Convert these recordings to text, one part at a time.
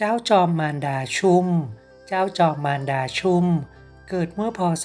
เจ้าจอมมารดาชุ่มเจ้าจอมมารดาชุ่มเกิดเมื่อพศ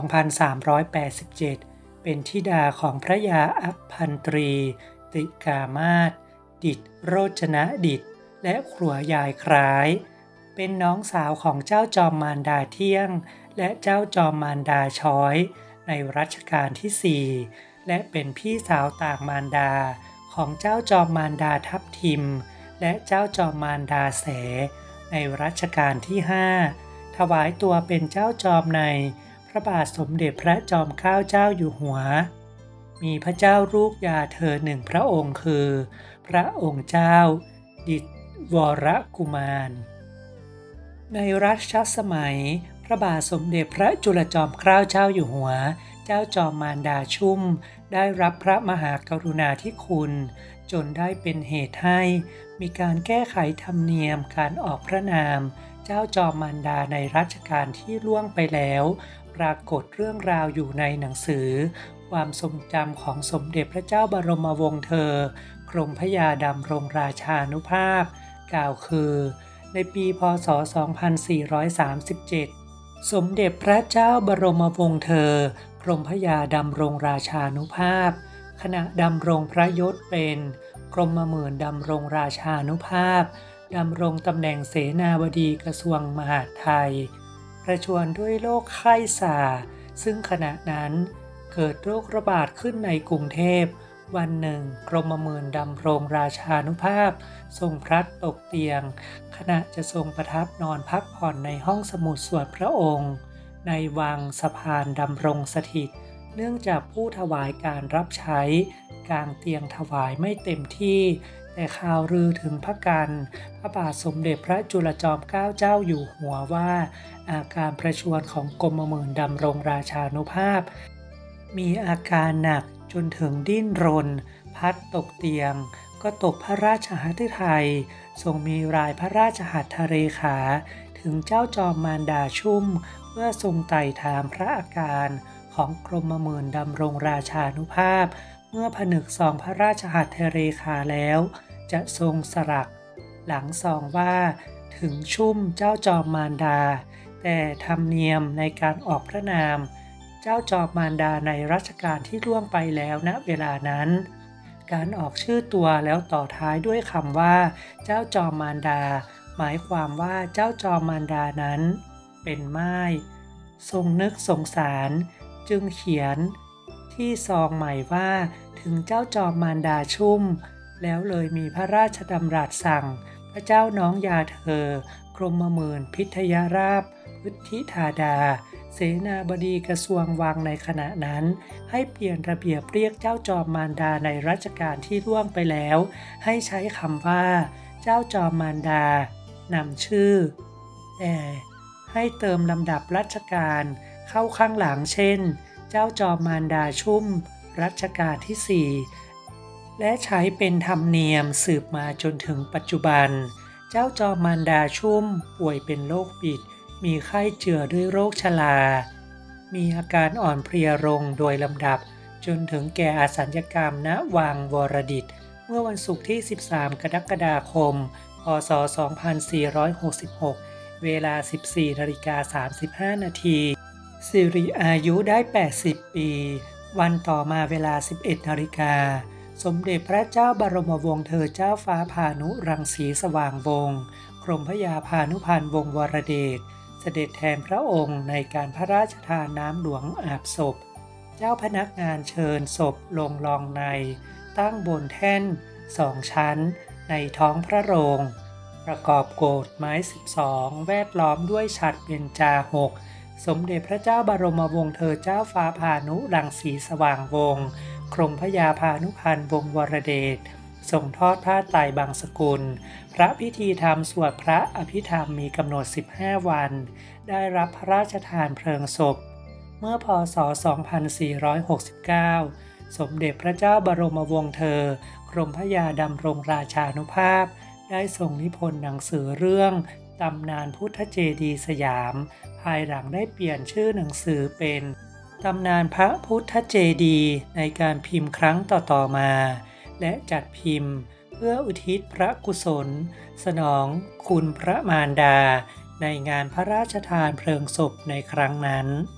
2387 เป็นธิดาของพระยาอัคพันตรีติกามาศดิษฐ์โรจนดิษฐ์และครัวยายคล้ายเป็นน้องสาวของเจ้าจอมมารดาเที่ยงและเจ้าจอมมารดาช้อยในรัชกาลที่ 4และเป็นพี่สาวต่างมารดาของเจ้าจอมมารดาทับทิมและเจ้าจอมมารดาแสในรัชกาลที่ 5ถวายตัวเป็นเจ้าจอมในพระบาทสมเด็จพระจอมเกล้าเจ้าอยู่หัวมีพระเจ้าลูกยาเธอหนึ่งพระองค์คือพระองค์เจ้าดิษฐ์วรกุมารในรัชสมัยพระบาทสมเด็จพระจุลจอมเกล้าเจ้าอยู่หัวเจ้าจอมมารดาชุ่มได้รับพระมหากรุณาธิคุณจนได้เป็นเหตุให้มีการแก้ไขธรรมเนียมการออกพระนามเจ้าจอมมารดาในรัชกาลที่ล่วงไปแล้วปรากฏเรื่องราวอยู่ในหนังสือความทรงจำของสมเด็จพระเจ้าบรมวงศ์เธอกรมพระยาดำรงราชานุภาพกล่าวคือในปีพ.ศ. 2437 สมเด็จพระเจ้าบรมวงศ์เธอกรมพระยาดำรงราชานุภาพขณะดำรงพระยศเป็นกรมหมื่นดำรงราชานุภาพดำรงตำแหน่งเสนาบดีกระทรวงมหาดไทยประชวรด้วยโรคไข้สาซึ่งขณะนั้นเกิดโรคระบาดขึ้นในกรุงเทพวันหนึ่งกรมหมื่นดำรงราชานุภาพทรงพลัดตกเตียงขณะจะทรงประทับนอนพักผ่อนในห้องสมุดส่วนพระองค์ในวังสะพานดำรงสถิตเนื่องจากผู้ถวายการรับใช้กางเตียงถวายไม่เต็มที่แต่ข่าวลือถึงพระกันพระบาทสมเด็จพระจุลจอมเกล้าเจ้าอยู่หัวว่าอาการประชวรของกรมหมื่นดำรงราชานุภาพมีอาการหนักจนถึงดิ้นรนพัดตกเตียงก็ตกพระราชหฤทัยทรงมีรายพระราชหัตถเลขาถึงเจ้าจอมมารดาชุ่มเพื่อทรงไต่ถามพระอาการของกรมหมื่นดำรงราชานุภาพเมื่อผนึกซองพระราชหัตถเลขาแล้วจะทรงสลักหลังซองว่าถึงชุ่มเจ้าจอมมารดาแต่ธรรมเนียมในการออกพระนามเจ้าจอมมารดาในรัชกาลที่ล่วงไปแล้วณเวลานั้นการออกชื่อตัวแล้วต่อท้ายด้วยคำว่าเจ้าจอมมารดาหมายความว่าเจ้าจอมมารดานั้นเป็นม่ายทรงนึกสงสารจึงเขียนที่ซองใหม่ว่าถึงเจ้าจอมมารดาชุ่มแล้วเลยมีพระราชดำรัสสั่งพระเจ้าน้องยาเธอกรมหมื่นพิทยราชพุทธิธาดาเสนาบดีกระทรวงวังในขณะนั้นให้เปลี่ยนระเบียบเรียกเจ้าจอมมารดาในรัชกาลที่ล่วงไปแล้วให้ใช้คำว่าเจ้าจอมมารดานำชื่อแต่ให้เติมลำดับรัชกาลเข้าข้างหลังเช่นเจ้าจอมมารดาชุ่มรัชกาลที่ 4และใช้เป็นธรรมเนียมสืบมาจนถึงปัจจุบันเจ้าจอมมารดาชุ่มป่วยเป็นโรคบิดมีไข้เจือด้วยโรคชรามีอาการอ่อนเพลียลงโดยลำดับจนถึงแก่อสัญญกรรมณวังวรดิตถ์เมื่อวันศุกร์ที่ 13 กรกฎาคม พ.ศ. 2466 เวลา 14:35 นาทีสิริอายุได้ 80 ปีวันต่อมาเวลา 11 นาฬิกาสมเด็จพระเจ้าบรมวงศ์เธอเจ้าฟ้าพานุรังสีสว่างวงศ์กรมพระยาพานุพันธ์วงศ์วรเดชเสด็จแทนพระองค์ในการพระราชทานน้ำหลวงอาบศพเจ้าพนักงานเชิญศพลงลองในตั้งบนแท่น2 ชั้นในท้องพระโรงประกอบโกฐไม้ 12แวดล้อมด้วยฉัตรเบญจา 6สมเด็จพระเจ้าบรมวงศ์เธอเจ้าฟ้าพานุรังสีสว่างวงศ์กรมพระยาพานุพันธ์วงศ์วรเดชส่งทอดผ้าไตรบางสกุลพระพิธีธรรมสวดพระอภิธรรมมีกำหนด15 วันได้รับพระราชทานเพลิงศพเมื่อพ.ศ. 2469 สมเด็จพระเจ้าบรมวงศ์เธอกรมพระยาดำรงราชานุภาพได้ทรงนิพนธ์หนังสือเรื่องตำนานพุทธเจดีย์สยามภายหลังได้เปลี่ยนชื่อหนังสือเป็นตำนานพระพุทธเจดีย์ในการพิมพ์ครั้งต่อๆมาและจัดพิมพ์เพื่ออุทิศพระกุศลสนองคุณพระมารดาในงานพระราชทานเพลิงศพในครั้งนั้น